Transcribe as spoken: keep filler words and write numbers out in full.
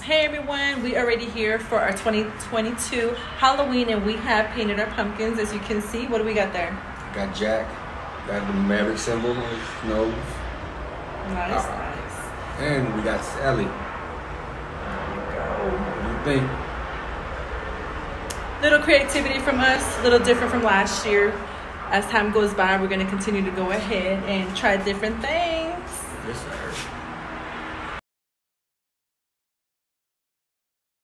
Hey everyone, we are already here for our twenty twenty-two Halloween, and we have painted our pumpkins. As you can see, what do we got there? Got Jack, got the Maverick symbol on his nose. Nice, uh, nice. And we got Sally. There we go. What do you think? Little creativity from us, a little different from last year. As time goes by, we're going to continue to go ahead and try different things. Yes, sir.